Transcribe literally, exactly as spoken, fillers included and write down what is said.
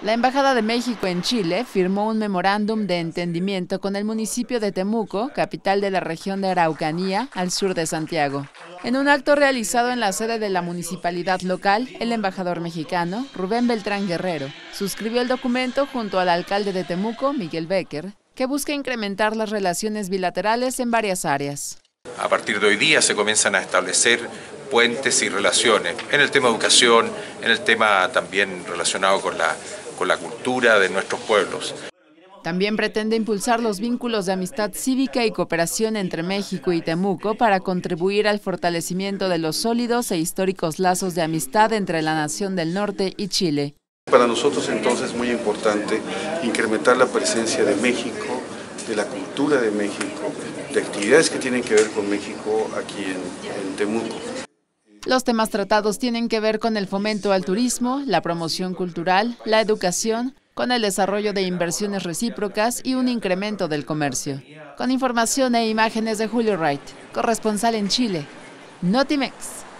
La Embajada de México en Chile firmó un memorándum de entendimiento con el municipio de Temuco, capital de la región de Araucanía, al sur de Santiago. En un acto realizado en la sede de la municipalidad local, el embajador mexicano, Rubén Beltrán Guerrero, suscribió el documento junto al alcalde de Temuco, Miguel Becker, que busca incrementar las relaciones bilaterales en varias áreas. A partir de hoy día se comienzan a establecer puentes y relaciones en el tema educación, en el tema también relacionado con la, con la cultura de nuestros pueblos. También pretende impulsar los vínculos de amistad cívica y cooperación entre México y Temuco para contribuir al fortalecimiento de los sólidos e históricos lazos de amistad entre la nación del norte y Chile. Para nosotros entonces es muy importante incrementar la presencia de México, de la cultura de México, de actividades que tienen que ver con México aquí en, en Temuco. Los temas tratados tienen que ver con el fomento al turismo, la promoción cultural, la educación, con el desarrollo de inversiones recíprocas y un incremento del comercio. Con información e imágenes de Julio Wright, corresponsal en Chile, Notimex.